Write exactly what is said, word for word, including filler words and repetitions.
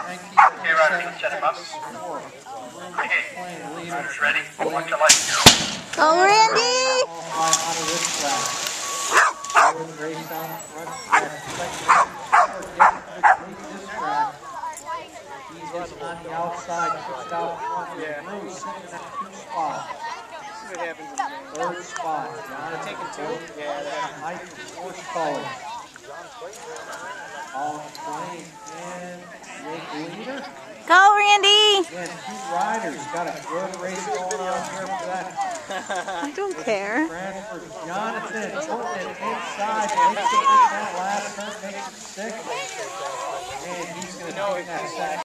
Okay, Ryder, set him up. Okay, Ryder's ready. Watch your light. Go, Randy! He's on the outside, pushed out front. Yeah. Really sitting in that two spot. See what happens in the Third spot. They're taking two? Yeah, they're Mike is fourth calling. All playing and Jake leader. Go, Randy! Again, two riders. Got a good race going on here for that. I don't care. Transfer Jonathan putting it inside. Makes it in that last turn, makes it six. And he's going to take that second.